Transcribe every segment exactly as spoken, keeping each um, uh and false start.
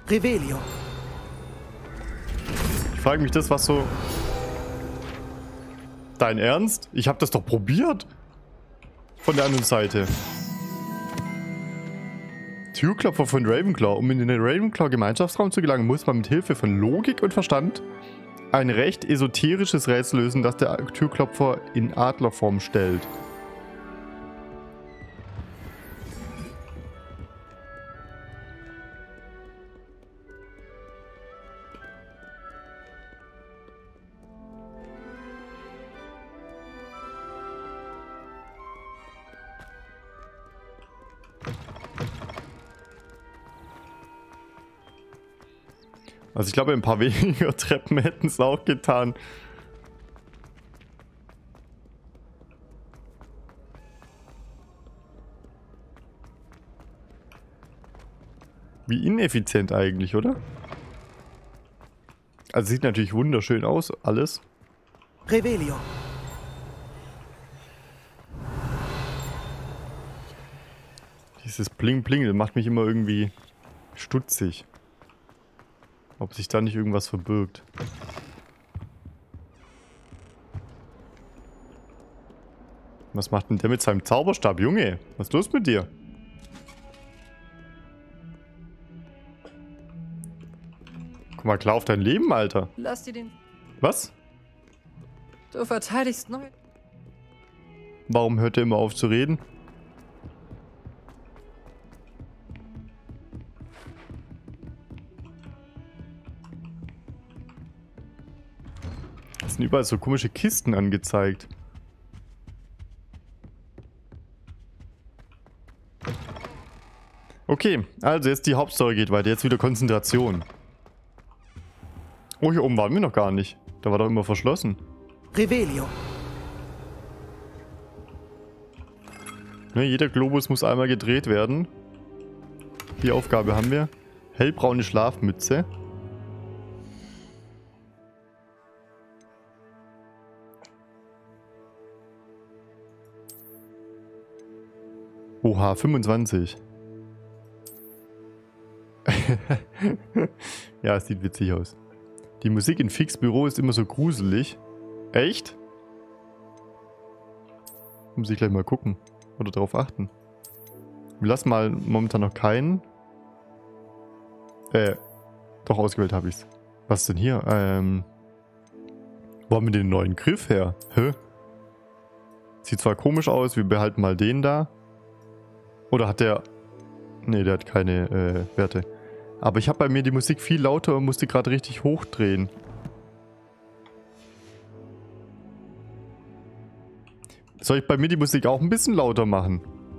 Revelio. Ich frage mich das, was so... Dein Ernst? Ich habe das doch probiert. Von der anderen Seite. Türklopfer von Ravenclaw. Um in den Ravenclaw-Gemeinschaftsraum zu gelangen, muss man mit Hilfe von Logik und Verstand ein recht esoterisches Rätsel lösen, das der Türklopfer in Adlerform stellt. Also ich glaube, ein paar weniger Treppen hätten es auch getan. Wie ineffizient eigentlich, oder? Also sieht natürlich wunderschön aus, alles. Revelio. Dieses Bling Bling, das macht mich immer irgendwie stutzig. Ob sich da nicht irgendwas verbirgt. Was macht denn der mit seinem Zauberstab? Junge, was ist los mit dir? Guck mal klar auf dein Leben, Alter. Lass dir den... Was? Du verteidigst neu... Warum hört er immer auf zu reden? Es sind überall so komische Kisten angezeigt. Okay, also jetzt die Hauptstory geht weiter. Jetzt wieder Konzentration. Oh, hier oben waren wir noch gar nicht. Da war doch immer verschlossen. Revelio. Ne, jeder Globus muss einmal gedreht werden. Die Aufgabe haben wir. Hellbraune Schlafmütze. Oha, fünfundzwanzig. Ja, es sieht witzig aus. Die Musik in Fix Büro ist immer so gruselig. Echt? Muss ich gleich mal gucken. Oder darauf achten. Wir lassen mal momentan noch keinen. Äh, doch ausgewählt habe ich's. Was ist denn hier? Ähm. Wo haben wir den neuen Griff her? Hä? Sieht zwar komisch aus, wir behalten mal den da. Oder hat der... Ne, der hat keine äh, Werte. Aber ich habe bei mir die Musik viel lauter und musste gerade richtig hochdrehen. Soll ich bei mir die Musik auch ein bisschen lauter machen?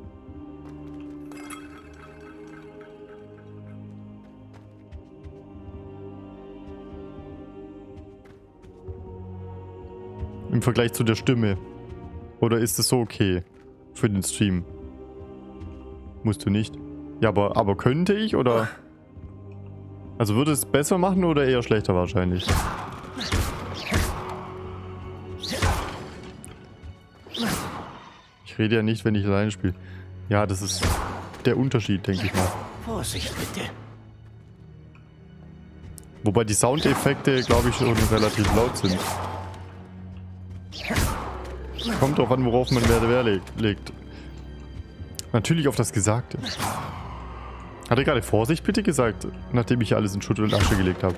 Im Vergleich zu der Stimme. Oder ist es so okay für den Stream? Musst du nicht. Ja, aber, aber könnte ich, oder? Also würde es besser machen oder eher schlechter wahrscheinlich? Ich rede ja nicht, wenn ich alleine spiele. Ja, das ist der Unterschied, denke ich mal. Vorsicht bitte. Wobei die Soundeffekte, glaube ich, schon relativ laut sind. Kommt drauf an, worauf man Wert legt. legt. Natürlich auf das Gesagte. Hat er gerade Vorsicht bitte gesagt, nachdem ich alles in Schutt und Asche gelegt habe?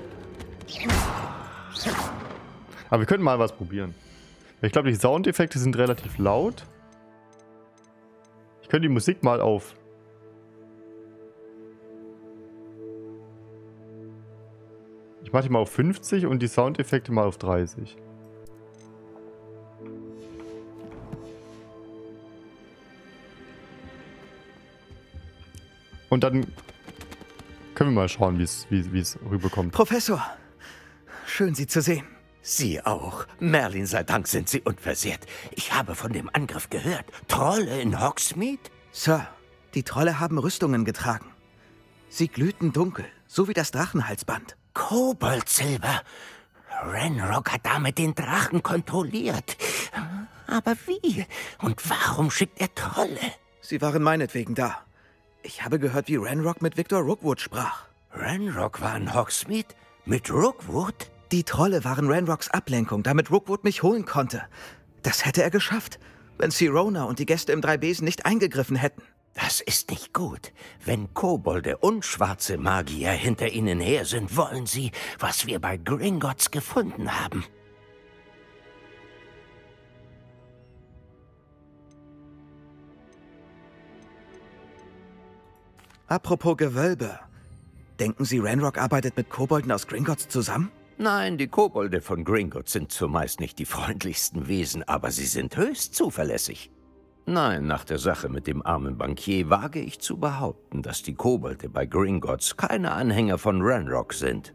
Aber wir können mal was probieren. Ich glaube, die Soundeffekte sind relativ laut. Ich könnte die Musik mal auf... Ich mache die mal auf fünfzig und die Soundeffekte mal auf dreißig. Und dann können wir mal schauen, wie es wie es rüberkommt. Professor, schön Sie zu sehen. Sie auch. Merlin sei Dank sind Sie unversehrt. Ich habe von dem Angriff gehört. Trolle in Hogsmeade? Sir, die Trolle haben Rüstungen getragen. Sie glühten dunkel, so wie das Drachenhalsband. Koboldsilber. Ranrock hat damit den Drachen kontrolliert. Aber wie? Und warum schickt er Trolle? Sie waren meinetwegen da. Ich habe gehört, wie Ranrock mit Victor Rookwood sprach. Ranrock war in Hogsmeade? Mit Rookwood? Die Trolle waren Ranrocks Ablenkung, damit Rookwood mich holen konnte. Das hätte er geschafft, wenn Sirona und die Gäste im Dreibesen nicht eingegriffen hätten. Das ist nicht gut. Wenn Kobolde und schwarze Magier hinter ihnen her sind, wollen sie, was wir bei Gringotts gefunden haben. Apropos Gewölbe. Denken Sie, Ranrock arbeitet mit Kobolden aus Gringotts zusammen? Nein, die Kobolde von Gringotts sind zumeist nicht die freundlichsten Wesen, aber sie sind höchst zuverlässig. Nein, nach der Sache mit dem armen Bankier wage ich zu behaupten, dass die Kobolde bei Gringotts keine Anhänger von Ranrock sind.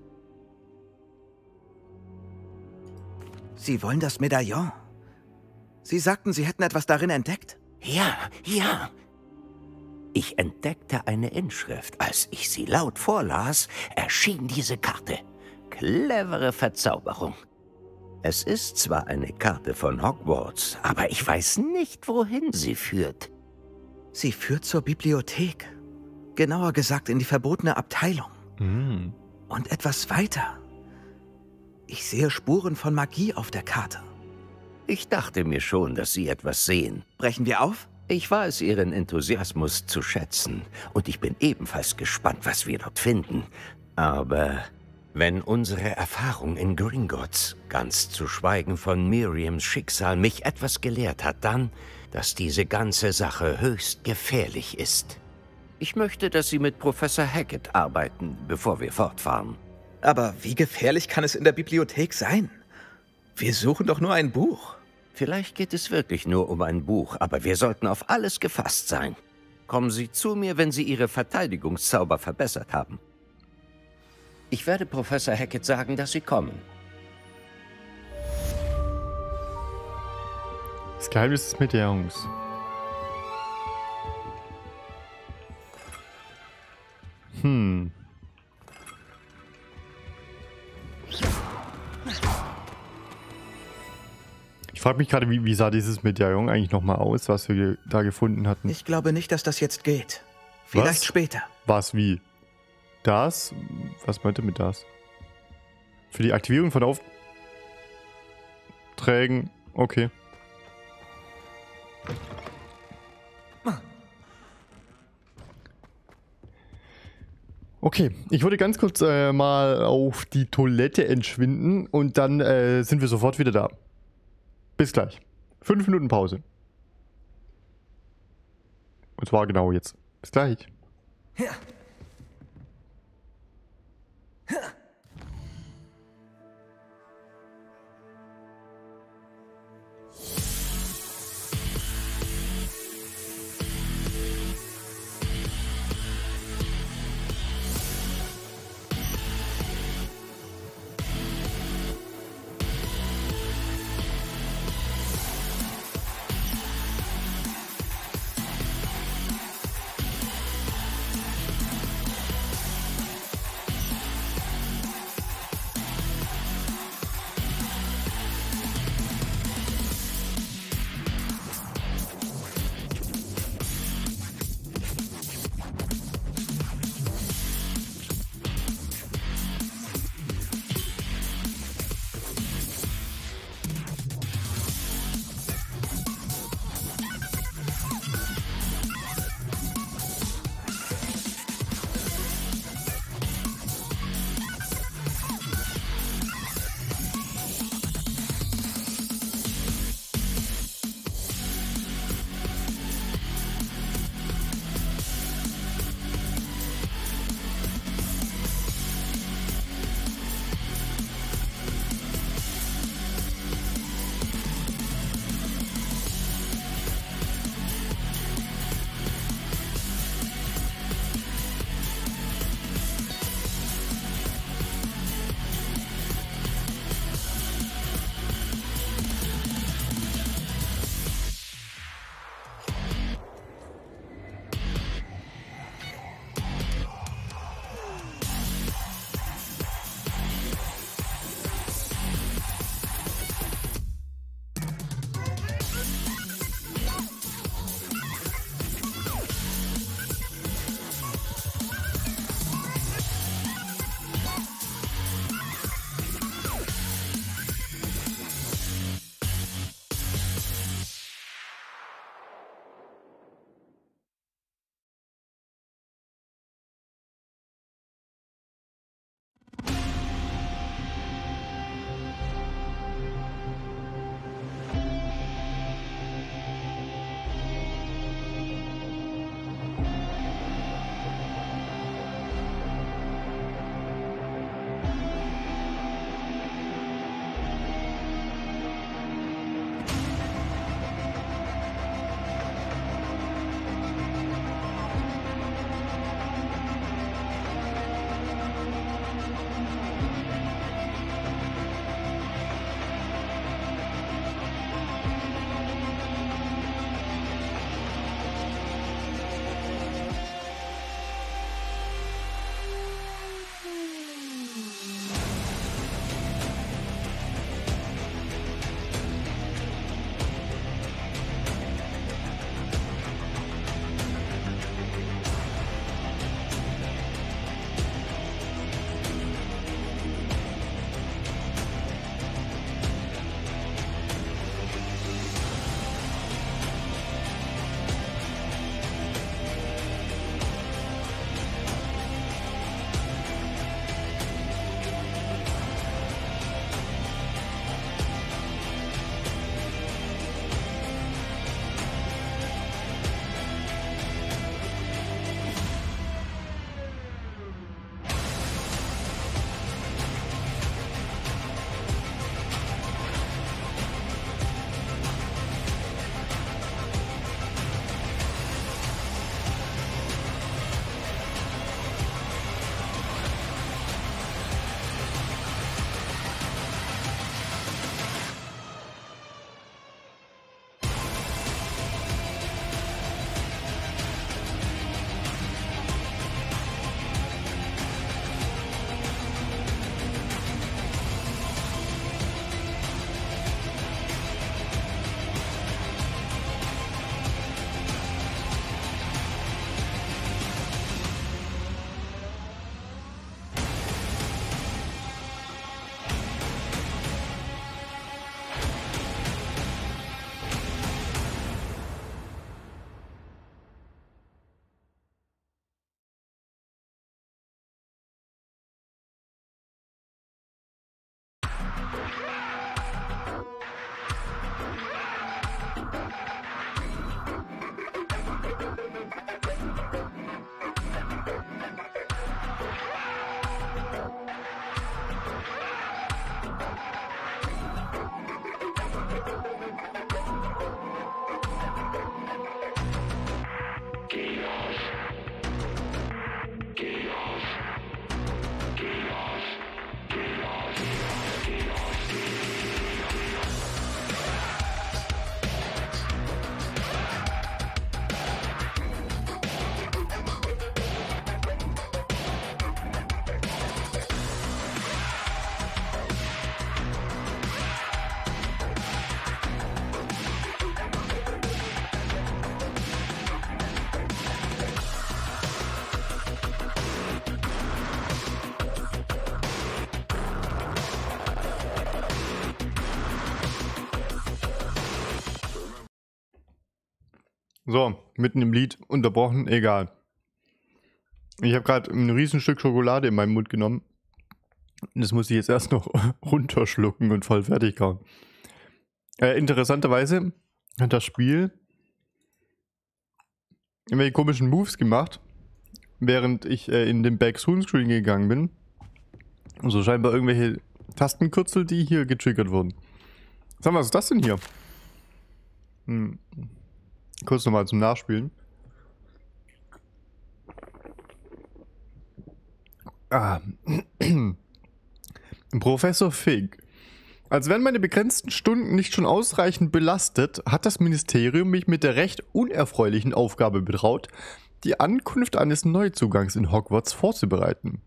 Sie wollen das Medaillon. Sie sagten, Sie hätten etwas darin entdeckt. Ja, ja. Ich entdeckte eine Inschrift. Als ich sie laut vorlas, erschien diese Karte. Clevere Verzauberung. Es ist zwar eine Karte von Hogwarts, aber ich weiß nicht, wohin sie führt. Sie führt zur Bibliothek. Genauer gesagt in die verbotene Abteilung. Hm. Und etwas weiter. Ich sehe Spuren von Magie auf der Karte. Ich dachte mir schon, dass Sie etwas sehen. Brechen wir auf? Ich weiß Ihren Enthusiasmus zu schätzen. Und ich bin ebenfalls gespannt, was wir dort finden. Aber wenn unsere Erfahrung in Gringotts, ganz zu schweigen von Miriams Schicksal, mich etwas gelehrt hat, dann, dass diese ganze Sache höchst gefährlich ist. Ich möchte, dass Sie mit Professor Hackett arbeiten, bevor wir fortfahren. Aber wie gefährlich kann es in der Bibliothek sein? Wir suchen doch nur ein Buch. Vielleicht geht es wirklich nur um ein Buch, aber wir sollten auf alles gefasst sein. Kommen Sie zu mir, wenn Sie Ihre Verteidigungszauber verbessert haben. Ich werde Professor Hackett sagen, dass Sie kommen. Das Geheimnis des Medaillons. Hm. Ich frage mich gerade, wie, wie sah dieses Medaillon eigentlich nochmal aus, was wir da gefunden hatten? Ich glaube nicht, dass das jetzt geht. Vielleicht Was? später. Was, wie? Das? Was meinte mit das? Für die Aktivierung von Aufträgen. Okay. Okay, ich würde ganz kurz äh, mal auf die Toilette entschwinden und dann äh, sind wir sofort wieder da. Bis gleich. Fünf Minuten Pause. Und zwar genau jetzt. Bis gleich. Ja. So, mitten im Lied unterbrochen, egal. Ich habe gerade ein Riesenstück Schokolade in meinen Mund genommen. Das muss ich jetzt erst noch runterschlucken und voll fertig kauen. Äh, interessanterweise hat das Spiel irgendwelche komischen Moves gemacht, während ich äh, in den Back-Screen gegangen bin. Und so scheinbar irgendwelche Tastenkürzel, die hier getriggert wurden. Sag mal, was ist das denn hier? Hm. Kurz nochmal zum Nachspielen. Ah. Professor Fig. Als wären meine begrenzten Stunden nicht schon ausreichend belastet, hat das Ministerium mich mit der recht unerfreulichen Aufgabe betraut, die Ankunft eines Neuzugangs in Hogwarts vorzubereiten.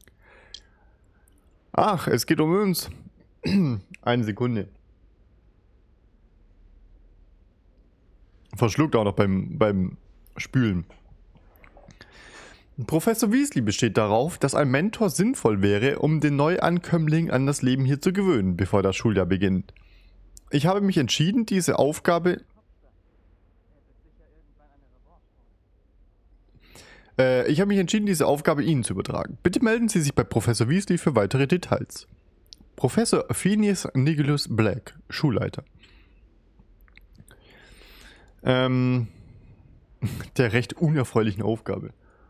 Ach, es geht um uns. Eine Sekunde. Verschluckt auch noch beim, beim Spülen. Professor Weasley besteht darauf, dass ein Mentor sinnvoll wäre, um den Neuankömmling an das Leben hier zu gewöhnen, bevor das Schuljahr beginnt. Ich habe mich entschieden, diese Aufgabe... Äh, ich habe mich entschieden, diese Aufgabe Ihnen zu übertragen. Bitte melden Sie sich bei Professor Weasley für weitere Details. Professor Phineas Nigellus Black, Schulleiter. Ähm... Der recht unerfreulichen Aufgabe.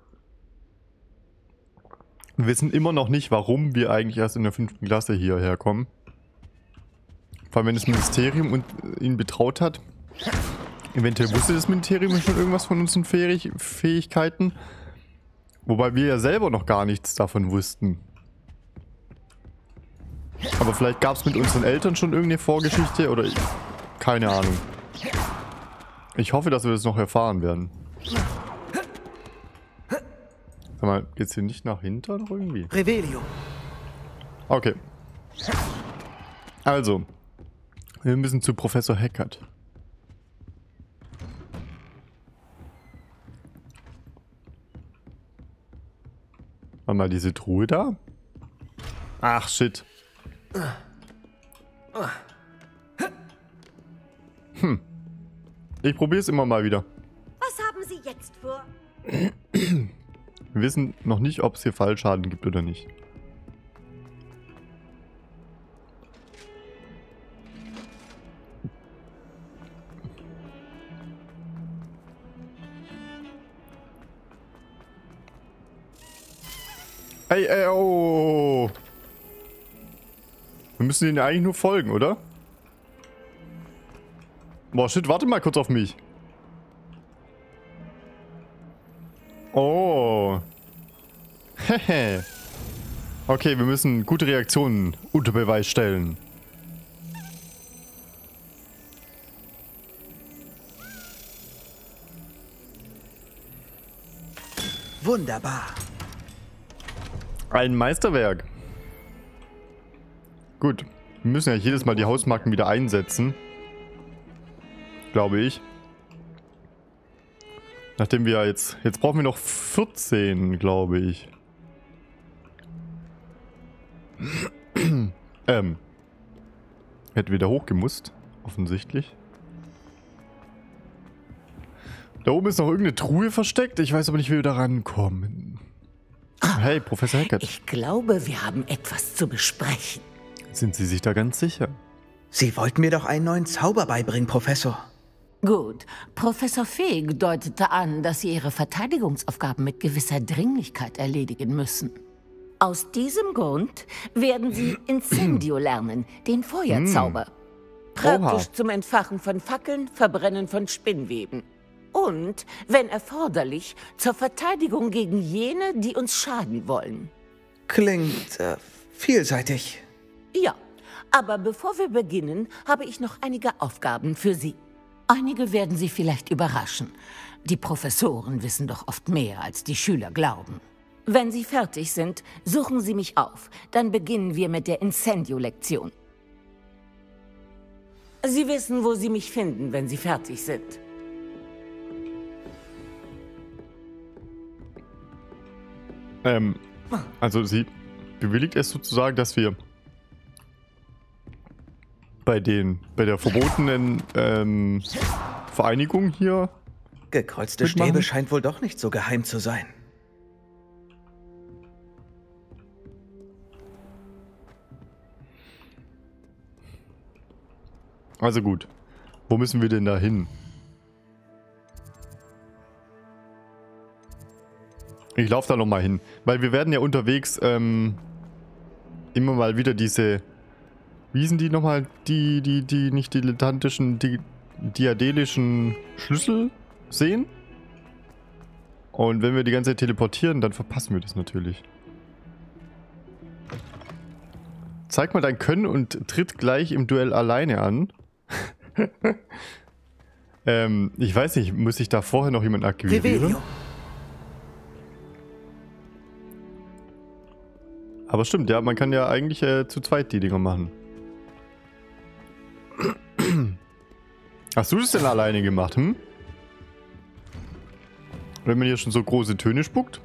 Wir wissen immer noch nicht, warum wir eigentlich erst in der fünften Klasse hierher kommen. Vor allem, wenn das Ministerium und ihn betraut hat. Eventuell wusste das Ministerium schon irgendwas von unseren Fähig Fähigkeiten. Wobei wir ja selber noch gar nichts davon wussten. Aber vielleicht gab es mit unseren Eltern schon irgendeine Vorgeschichte oder... Ich, keine Ahnung. Ich hoffe, dass wir das noch erfahren werden. Sag mal, geht's hier nicht nach hinten noch irgendwie? Revelio. Okay. Also. Wir müssen zu Professor Hecat. War mal diese Truhe da? Ach, shit. Hm. Ich probiere es immer mal wieder. Was haben Sie jetzt vor? Wir wissen noch nicht, ob es hier Fallschaden gibt oder nicht. Ey, ey, oh. Wir müssen denen eigentlich nur folgen, oder? Boah, shit, warte mal kurz auf mich. Oh. Hehe. Okay, wir müssen gute Reaktionen unter Beweis stellen. Wunderbar. Ein Meisterwerk. Gut. Wir müssen ja jedes Mal die Hausmarken wieder einsetzen. Glaube ich. Nachdem wir jetzt... Jetzt brauchen wir noch vierzehn, glaube ich. ähm. Hätten wir da hochgemusst. Offensichtlich. Da oben ist noch irgendeine Truhe versteckt. Ich weiß aber nicht, wie wir da rankommen. Hey, Professor Hecat. Ich glaube, wir haben etwas zu besprechen. Sind Sie sich da ganz sicher? Sie wollten mir doch einen neuen Zauber beibringen, Professor. Gut. Professor Fig deutete an, dass Sie Ihre Verteidigungsaufgaben mit gewisser Dringlichkeit erledigen müssen. Aus diesem Grund werden Sie Incendio lernen, den Feuerzauber. Praktisch Oha. zum Entfachen von Fackeln, Verbrennen von Spinnweben. Und, wenn erforderlich, zur Verteidigung gegen jene, die uns schaden wollen. Klingt äh, vielseitig. Ja, aber bevor wir beginnen, habe ich noch einige Aufgaben für Sie. Einige werden Sie vielleicht überraschen. Die Professoren wissen doch oft mehr, als die Schüler glauben. Wenn Sie fertig sind, suchen Sie mich auf. Dann beginnen wir mit der Incendio-Lektion. Sie wissen, wo Sie mich finden, wenn Sie fertig sind. Ähm, also sie bewilligt es sozusagen, dass wir bei den, bei der verbotenen ähm, Vereinigung hier Gekreuzte mitmachen? Stäbe scheint wohl doch nicht so geheim zu sein. Also gut. Wo müssen wir denn da hin? Ich laufe da nochmal hin. Weil wir werden ja unterwegs ähm, immer mal wieder diese... Wie sind die nochmal? Die, die, die nicht dilettantischen, die diadelischen Schlüssel sehen. Und wenn wir die ganze Zeit teleportieren, dann verpassen wir das natürlich. Zeig mal dein Können und tritt gleich im Duell alleine an. ähm, ich weiß nicht, muss ich da vorher noch jemanden aktivieren? Revelio. Aber stimmt, ja, man kann ja eigentlich äh, zu zweit die Dinger machen. Hast du das denn alleine gemacht, hm? Wenn man hier schon so große Töne spuckt?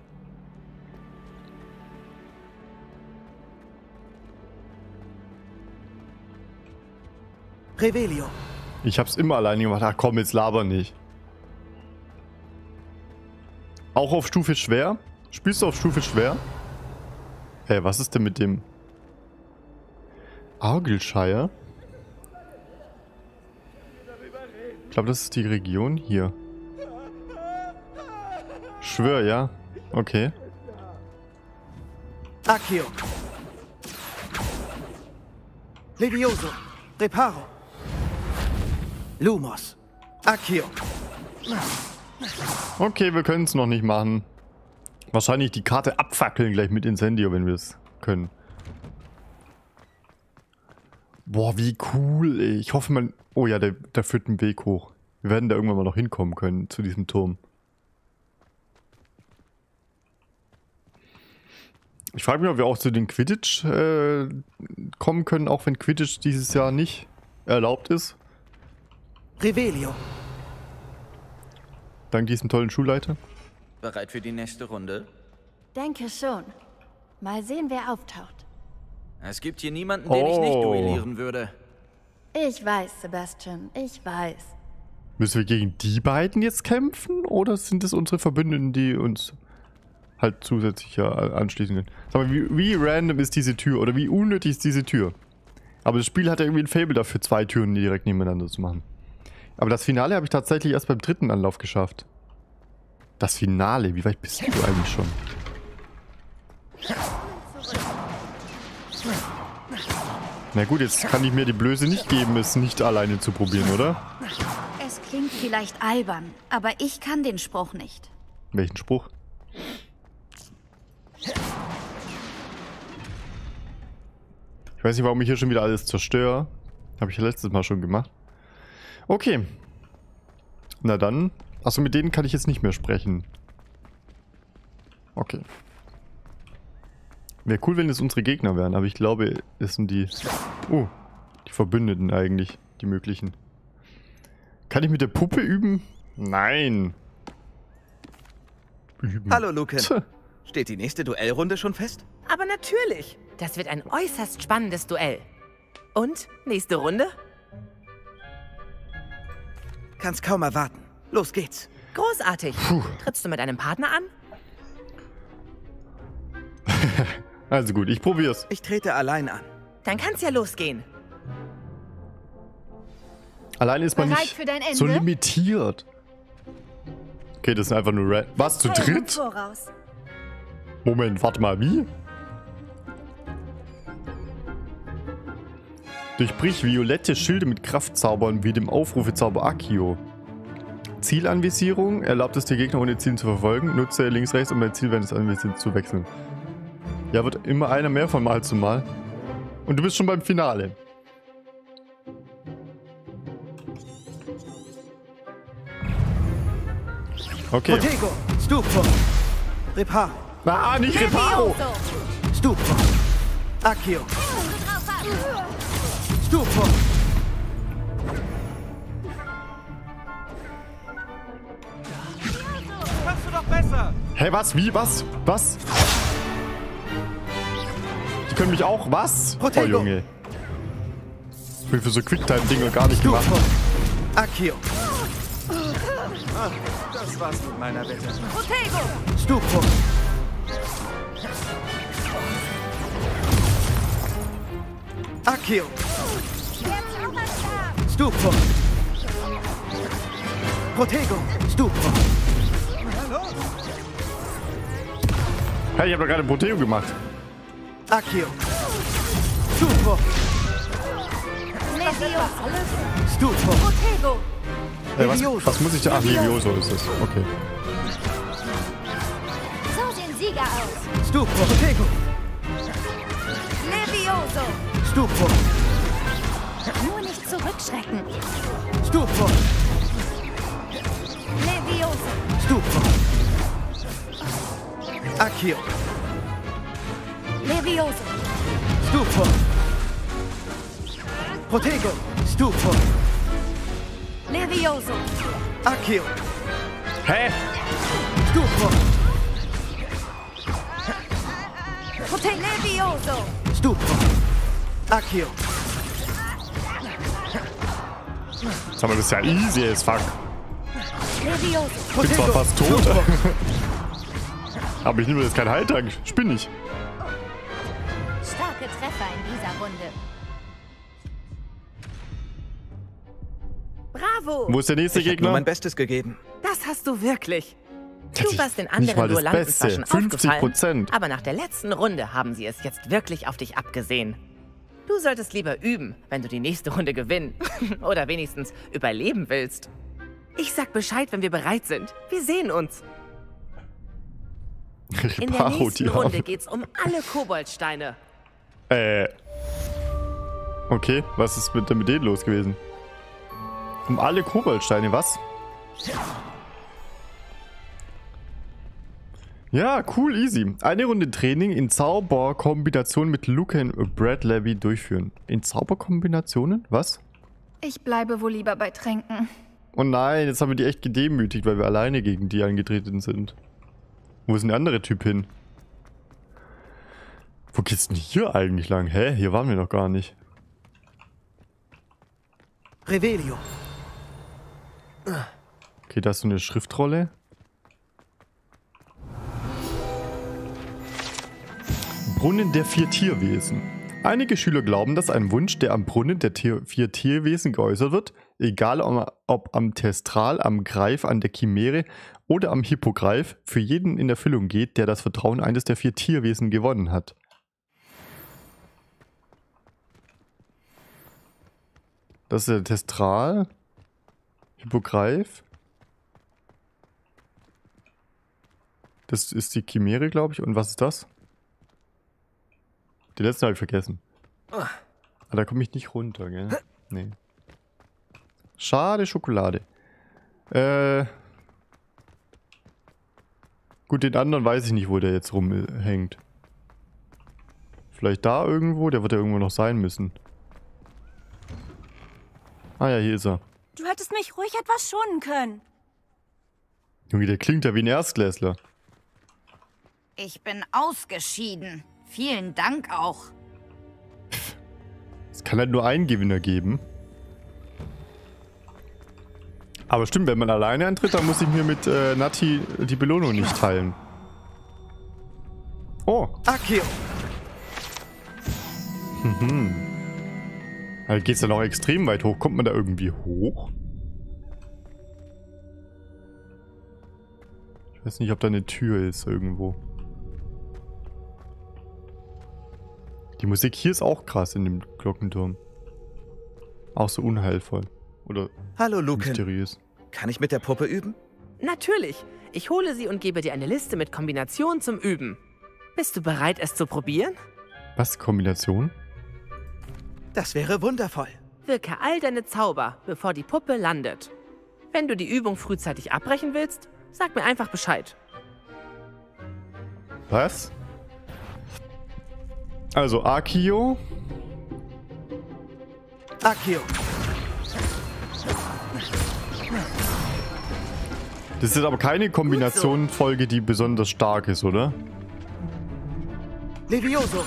Revelio. Ich hab's immer alleine gemacht. Ach komm, jetzt laber nicht. Auch auf Stufe schwer? Spielst du auf Stufe schwer? Hey, was ist denn mit dem... Argyllshire? Ich glaube, das ist die Region hier. Schwör, ja? Okay. Accio. Levioso. Reparo. Lumos. Accio. Okay, wir können es noch nicht machen. Wahrscheinlich die Karte abfackeln gleich mit Incendio, wenn wir es können. Boah, wie cool, ey. Ich hoffe, man... Oh ja, der, der führt einen Weg hoch. Wir werden da irgendwann mal noch hinkommen können, zu diesem Turm. Ich frage mich, ob wir auch zu den Quidditch äh, kommen können, auch wenn Quidditch dieses Jahr nicht erlaubt ist. Revelio. Dank diesem tollen Schulleiter. Bereit für die nächste Runde? Denke schon. Mal sehen, wer auftaucht. Es gibt hier niemanden, den ich nicht Oh. duellieren würde. Ich weiß, Sebastian, ich weiß. Müssen wir gegen die beiden jetzt kämpfen? Oder sind es unsere Verbündeten, die uns halt zusätzlich ja anschließen können? Sag mal, wie, wie random ist diese Tür? Oder wie unnötig ist diese Tür? Aber das Spiel hat ja irgendwie ein Faible dafür, zwei Türen direkt nebeneinander zu machen. Aber das Finale habe ich tatsächlich erst beim dritten Anlauf geschafft. Das Finale? Wie weit bist du eigentlich schon? Na gut, jetzt kann ich mir die Blöße nicht geben, es nicht alleine zu probieren, oder? Es klingt vielleicht albern, aber ich kann den Spruch nicht. Welchen Spruch? Ich weiß nicht, warum ich hier schon wieder alles zerstöre. Habe ich ja letztes Mal schon gemacht. Okay. Na dann. Achso, mit denen kann ich jetzt nicht mehr sprechen. Okay. Wäre cool, wenn es unsere Gegner wären, aber ich glaube, es sind die... Oh, die Verbündeten eigentlich, die möglichen. Kann ich mit der Puppe üben? Nein. Üben. Hallo, Lucan. Tja. Steht die nächste Duellrunde schon fest? Aber natürlich. Das wird ein äußerst spannendes Duell. Und? Nächste Runde? Kann's kaum erwarten. Los geht's. Großartig. Puh. Trittst du mit einem Partner an? Also gut, ich probier's. Ich trete allein an. Dann kann's ja losgehen. Alleine ist man Bereit nicht für dein Ende? so limitiert. Okay, das sind einfach nur Red. Was, zu dritt? Voraus. Moment, warte mal, wie? Durchbrich violette Schilde mit Kraftzaubern wie dem Aufrufezauber Accio. Zielanvisierung erlaubt es, die Gegner ohne Ziel zu verfolgen. Nutze links, rechts, um dein Ziel während des Anvisierens zu wechseln. Ja, wird immer einer mehr von Mal zu Mal. Und du bist schon beim Finale. Okay. Protego. Stupro. Reparo. Ah, nicht Reparo! Stupro. Accio. Stupro. Kannst du doch besser! Hä, was? Wie? Was? Was? Die können mich auch? Was? Oh, Protego. Junge. Ich bin für so Quicktime-Dinger gar nicht gemacht. Stupro. Accio. Das war's mit meiner Wette. Protego! Stupro. Accio. Stupro. Protego. Stupro. Hey, ich habe doch gerade Proteo gemacht. Accio. Stupro. Stupro. Protego! Hey, was, Levioso. was muss ich da? Ach, Levioso ist es. Okay. So sehen Sieger aus. Stupro. Protego. Levioso! Stupro. Nur nicht zurückschrecken. Stupro. Levioso! Stupro. Accio. Levioso! Stupro. Protego. Stupro. Levioso! Accio. Hä? Stupro. Protego! Levioso! Stupro. Accio. Sag mal, das ist ja easy as fuck. Levioso! Ich bin zwar Protego. fast tot. Aber ich nehme jetzt keinen Heiltrank. Spinn ich. Starke Treffer in dieser Runde. Bravo! Wo ist der nächste Ich habe nur Gegner? mein Bestes gegeben. Das hast du wirklich. Das Du ist warst den nicht mal anderen das Duellantenflaschen Beste. fünfzig aufgefallen, Prozent. aber nach der letzten Runde haben sie es jetzt wirklich auf dich abgesehen. Du solltest lieber üben, wenn du die nächste Runde gewinnen oder wenigstens überleben willst. Ich sag Bescheid, wenn wir bereit sind. Wir sehen uns. In der Reparo, nächsten die Runde Arme. geht's um alle Koboldsteine. Äh. Okay, was ist mit, mit denen los gewesen? Um alle Koboldsteine, was? Ja, cool, easy. Eine Runde Training in Zauberkombination mit Luca und Brad Levy durchführen. In Zauberkombinationen? Was? Ich bleibe wohl lieber bei Tränken. Oh nein, jetzt haben wir die echt gedemütigt, weil wir alleine gegen die angetreten sind. Wo ist denn der andere Typ hin? Wo geht's denn hier eigentlich lang? Hä? Hier waren wir noch gar nicht. Revelio. Okay, da ist so eine Schriftrolle. Brunnen der vier Tierwesen. Einige Schüler glauben, dass ein Wunsch, der am Brunnen der Tier vier Tierwesen geäußert wird, egal ob, ob am Testral, am Greif, an der Chimäre oder am Hippogreif, für jeden in Erfüllung geht, der das Vertrauen eines der vier Tierwesen gewonnen hat. Das ist der Testral. Hippogreif. Das ist die Chimäre, glaube ich. Und was ist das? Die letzte habe ich vergessen. Ah, da komme ich nicht runter, gell? Nee. Schade Schokolade. Äh. Gut, den anderen weiß ich nicht, wo der jetzt rumhängt. Vielleicht da irgendwo? Der wird ja irgendwo noch sein müssen. Ah ja, hier ist er. Du hättest mich ruhig etwas schonen können. Junge, der klingt ja wie ein Erstklässler. Ich bin ausgeschieden. Vielen Dank auch. Es kann halt nur einen Gewinner geben. Aber stimmt, wenn man alleine antritt, dann muss ich mir mit äh, Nati die Belohnung nicht teilen. Oh. Accio. Mhm. Da geht's dann auch extrem weit hoch. Kommt man da irgendwie hoch? Ich weiß nicht, ob da eine Tür ist irgendwo. Die Musik hier ist auch krass in dem Glockenturm. Auch so unheilvoll. Oder Hallo, Lucan. mysteriös. Kann ich mit der Puppe üben? Natürlich. Ich hole sie und gebe dir eine Liste mit Kombinationen zum Üben. Bist du bereit, es zu probieren? Was? Kombination? Das wäre wundervoll. Wirke all deine Zauber, bevor die Puppe landet. Wenn du die Übung frühzeitig abbrechen willst, sag mir einfach Bescheid. Was? Also Accio. Accio. Das ist aber keine Kombination-Folge, die besonders stark ist, oder? Levioso.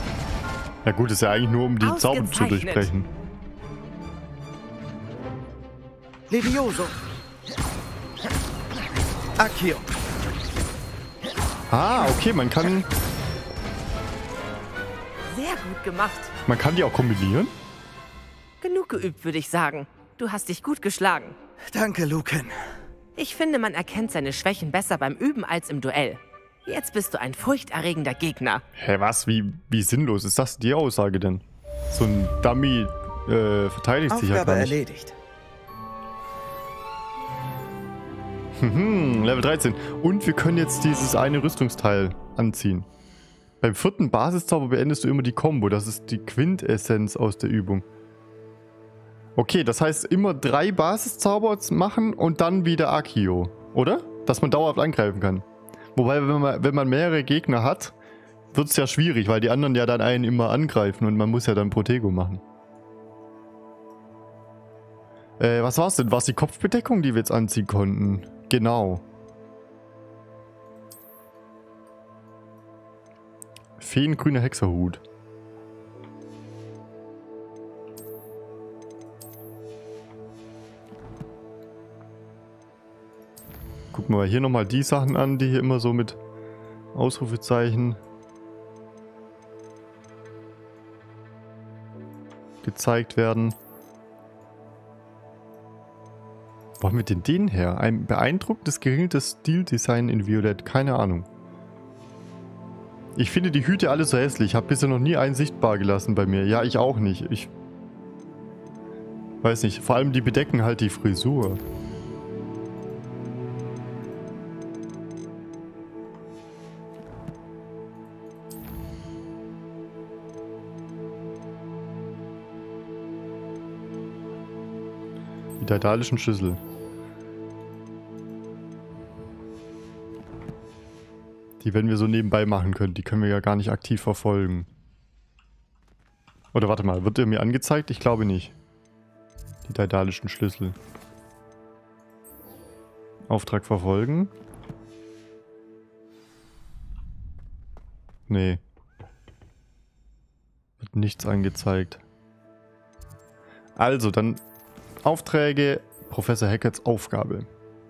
Ja gut, ist ja eigentlich nur, um die Zauber zu Ausgezeichnet. durchbrechen. Levioso. Accio. Ah, okay, man kann... Sehr gut gemacht. Man kann die auch kombinieren? Genug geübt, würde ich sagen. Du hast dich gut geschlagen. Danke, Lucan. Ich finde, man erkennt seine Schwächen besser beim Üben als im Duell. Jetzt bist du ein furchterregender Gegner. Hä, was? Wie, wie sinnlos ist das die Aussage denn? So ein Dummy äh, verteidigt sich ja Aufgabe gar nicht. erledigt. Mhm, Level dreizehn. Und wir können jetzt dieses eine Rüstungsteil anziehen. Beim vierten Basiszauber beendest du immer die Combo. Das ist die Quintessenz aus der Übung. Okay, das heißt immer drei Basiszauber machen und dann wieder Accio, oder? Dass man dauerhaft angreifen kann. Wobei, wenn man, wenn man mehrere Gegner hat, wird es ja schwierig, weil die anderen ja dann einen immer angreifen und man muss ja dann Protego machen. Äh, was war's denn? War es die Kopfbedeckung, die wir jetzt anziehen konnten? Genau. Feengrüner Hexerhut. Gucken wir mal hier nochmal die Sachen an, die hier immer so mit Ausrufezeichen gezeigt werden. Wo haben wir denn den her? Ein beeindruckendes, geringtes Stildesign in Violett. Keine Ahnung. Ich finde die Hüte alle so hässlich. Ich habe bisher noch nie einen sichtbar gelassen bei mir. Ja, ich auch nicht. Ich weiß nicht. Vor allem die bedecken halt die Frisur. Die daedalischen Schlüssel. Die, wenn wir so nebenbei machen können, die können wir ja gar nicht aktiv verfolgen. Oder warte mal, wird der mir angezeigt? Ich glaube nicht. Die daedalischen Schlüssel. Auftrag verfolgen. Nee. Wird nichts angezeigt. Also, dann Aufträge, Professor Hackett's Aufgabe.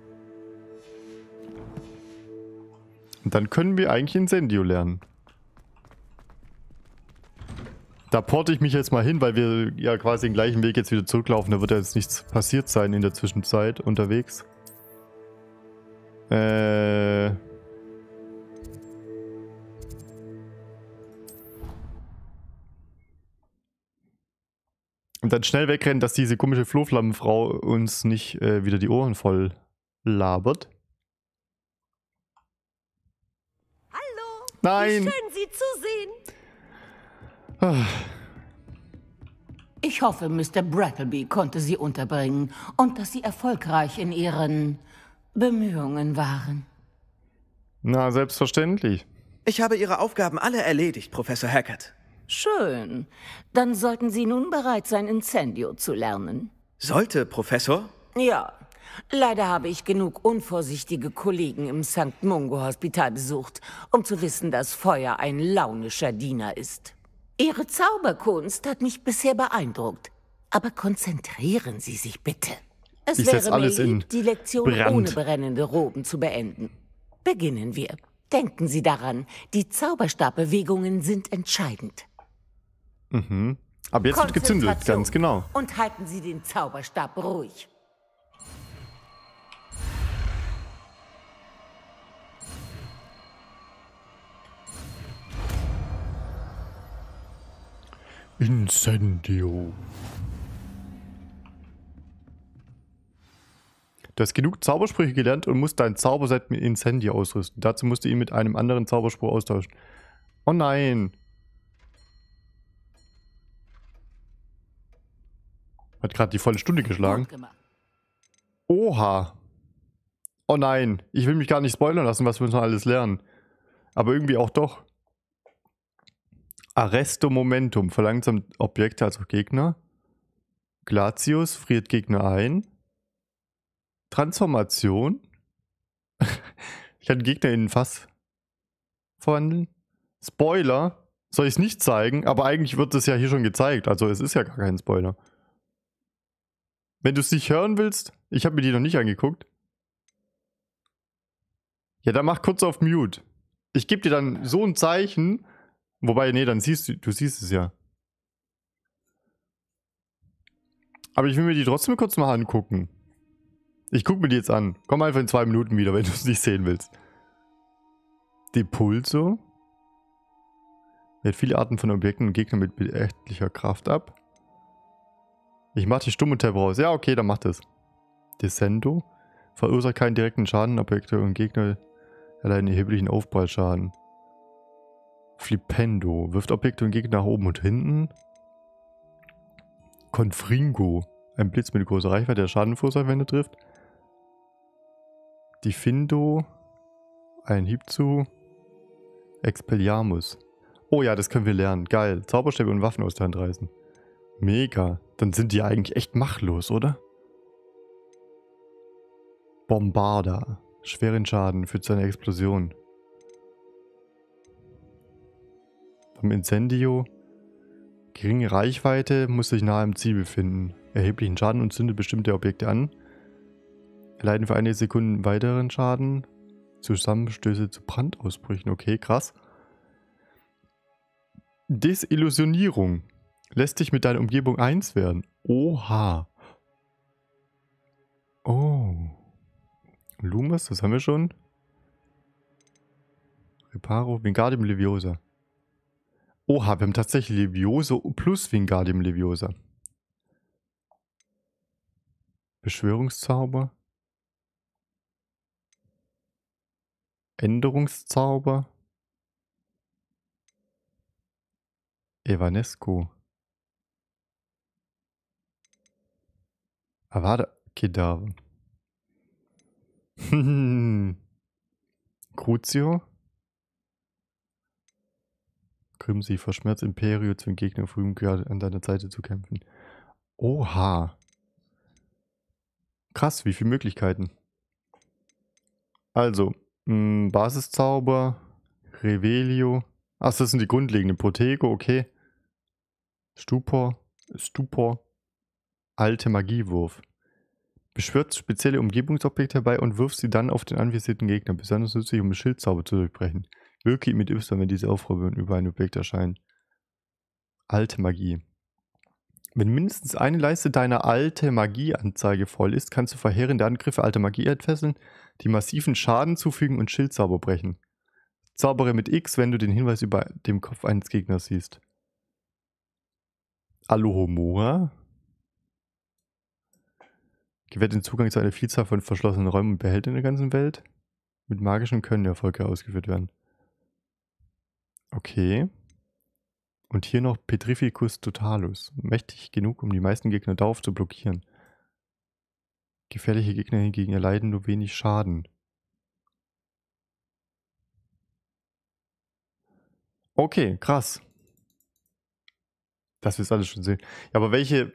Und dann können wir eigentlich Incendio lernen. Da porte ich mich jetzt mal hin, weil wir ja quasi den gleichen Weg jetzt wieder zurücklaufen. Da wird ja jetzt nichts passiert sein in der Zwischenzeit unterwegs. Äh... Und dann schnell wegrennen, dass diese komische Flohflammenfrau uns nicht äh, wieder die Ohren voll labert. Hallo! Nein! Wie schön, Sie zu sehen! Ah. Ich hoffe, Mister Brattleby konnte Sie unterbringen und dass Sie erfolgreich in Ihren Bemühungen waren. Na, selbstverständlich. Ich habe Ihre Aufgaben alle erledigt, Professor Hackett. Schön. Dann sollten Sie nun bereit sein, Incendio zu lernen. Sollte, Professor? Ja. Leider habe ich genug unvorsichtige Kollegen im Sankt Mungo Hospital besucht, um zu wissen, dass Feuer ein launischer Diener ist. Ihre Zauberkunst hat mich bisher beeindruckt. Aber konzentrieren Sie sich bitte. Es Ich setz wäre alles mir in lieb, die Lektion Brand. ohne brennende Roben zu beenden. Beginnen wir. Denken Sie daran, die Zauberstabbewegungen sind entscheidend. Mhm. Aber jetzt wird gezündelt, Konzentration. ganz genau. Und halten Sie den Zauberstab ruhig. Incendio. Du hast genug Zaubersprüche gelernt und musst dein Zauberset mit Incendio ausrüsten. Dazu musst du ihn mit einem anderen Zauberspruch austauschen. Oh nein. Hat gerade die volle Stunde geschlagen. Gut gemacht. Oha. Oh nein. Ich will mich gar nicht spoilern lassen, was wir uns noch alles lernen. Aber irgendwie auch doch. Arresto Momentum. Verlangsamt Objekte als auch Gegner. Glatius friert Gegner ein. Transformation. Ich kann Gegner in ein Fass verwandeln. Spoiler. Soll ich es nicht zeigen? Aber eigentlich wird es ja hier schon gezeigt. Also es ist ja gar kein Spoiler. Wenn du es nicht hören willst, ich habe mir die noch nicht angeguckt. Ja, dann mach kurz auf Mute. Ich gebe dir dann so ein Zeichen. Wobei, nee, dann siehst du, du siehst es ja. Aber ich will mir die trotzdem kurz mal angucken. Ich gucke mir die jetzt an. Komm einfach in zwei Minuten wieder, wenn du es nicht sehen willst. Depulso. Wehrt viele Arten von Objekten und Gegnern mit beachtlicher Kraft ab. Ich mach die stumme Tab raus. Ja, okay, dann mach das. Descendo. Verursacht keinen direkten Schaden. Objekte und Gegner erleiden erheblichen Aufprallschaden. Flipendo. Wirft Objekte und Gegner nach oben und hinten. Confringo. Ein Blitz mit großer Reichweite, der Schaden verursacht, wenn er trifft. Diffindo. Ein Hieb zu. Expelliarmus. Oh ja, das können wir lernen. Geil. Zauberstäbe und Waffen aus der Hand reißen. Mega. Dann sind die eigentlich echt machtlos, oder? Bombarda. Schweren Schaden für seine Explosion. Beim Incendio. Geringe Reichweite, muss sich nahe am Ziel befinden. Erheblichen Schaden und zündet bestimmte Objekte an. Erleiden für einige Sekunden weiteren Schaden. Zusammenstöße zu Brandausbrüchen. Okay, krass. Desillusionierung. Lässt dich mit deiner Umgebung eins werden. Oha. Oh. Lumas, das haben wir schon. Reparo, Wingardium Leviosa. Oha, wir haben tatsächlich Leviosa plus Wingardium Leviosa. Beschwörungszauber. Änderungszauber. Evanesco. Avada Kedavra. Crucio. Grimsi, verschmerzt Imperio zum Gegner früh gerade an deiner Seite zu kämpfen. Oha. Krass, wie viele Möglichkeiten. Also, mh, Basiszauber, Revelio. Ach, das sind die grundlegenden. Protego, okay. Stupor, Stupor. Alte Magiewurf. Beschwört spezielle Umgebungsobjekte herbei und wirft sie dann auf den anvisierten Gegner. Besonders nützlich, um Schildzauber zu durchbrechen. Wirke mit Y, wenn diese Aufräumen über ein Objekt erscheinen. Alte Magie. Wenn mindestens eine Leiste deiner alte Magie-Anzeige voll ist, kannst du verheerende Angriffe alter Magie entfesseln, die massiven Schaden zufügen und Schildzauber brechen. Zaubere mit X, wenn du den Hinweis über dem Kopf eines Gegners siehst. Alohomora. Gewährt den Zugang zu einer Vielzahl von verschlossenen Räumen und Behältern in der ganzen Welt. Mit magischen Können Erfolge ausgeführt werden. Okay. Und hier noch Petrificus Totalus. Mächtig genug, um die meisten Gegner darauf zu blockieren. Gefährliche Gegner hingegen erleiden nur wenig Schaden. Okay, krass. Das wir alles schon sehen. Ja, aber welche...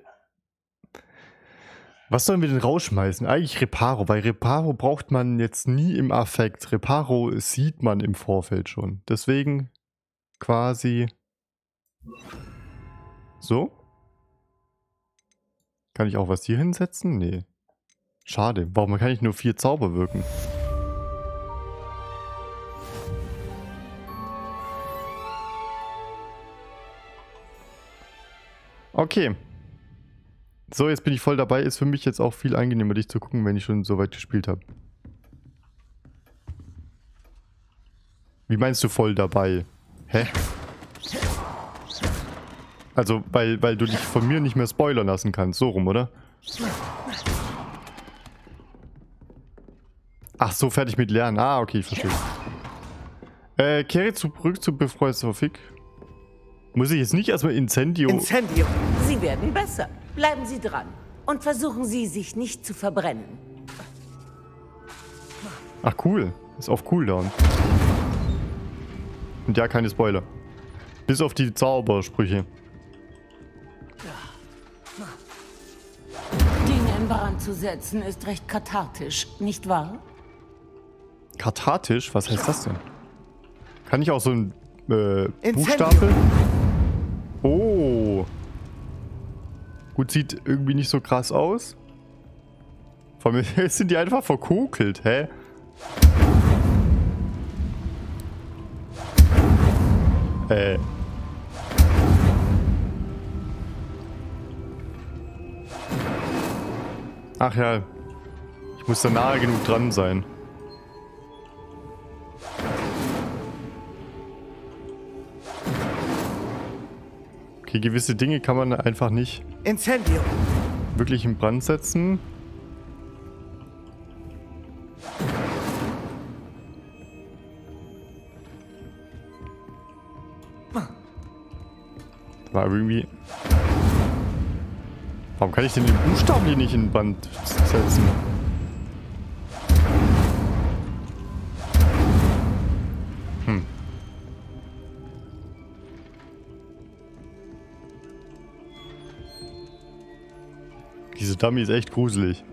Was sollen wir denn rausschmeißen? Eigentlich Reparo, weil Reparo braucht man jetzt nie im Affekt. Reparo sieht man im Vorfeld schon. Deswegen quasi so. Kann ich auch was hier hinsetzen? Nee. Schade. Warum kann ich nur vier Zauber wirken? Okay. So, jetzt bin ich voll dabei. Ist für mich jetzt auch viel angenehmer, dich zu gucken, wenn ich schon so weit gespielt habe. Wie meinst du voll dabei? Hä? Also, weil, weil du dich von mir nicht mehr spoilern lassen kannst. So rum, oder? Ach so, fertig mit Lernen. Ah, okay, ich verstehe. Äh, kehre zurück zu Professor Fick. Muss ich jetzt nicht erstmal Incendio... Incendio. Sie werden besser. Bleiben Sie dran. Und versuchen Sie, sich nicht zu verbrennen. Ach cool. Ist auf Cooldown. Und ja, keine Spoiler. Bis auf die Zaubersprüche. Dinge in Brand zu setzen ist recht kathartisch, nicht wahr? Kathartisch? Was heißt das denn? Kann ich auch so ein äh, Buchstabe? Oh. Gut, sieht irgendwie nicht so krass aus. Vor allem sind die einfach verkokelt, hä? Äh. Ach ja. Ich muss da nahe genug dran sein. Okay, gewisse Dinge kann man einfach nicht Incendio. wirklich in Brand setzen. War irgendwie... Warum kann ich denn den Buchstaben hier nicht in Brand setzen? Hm. Diese Dummy ist echt gruselig.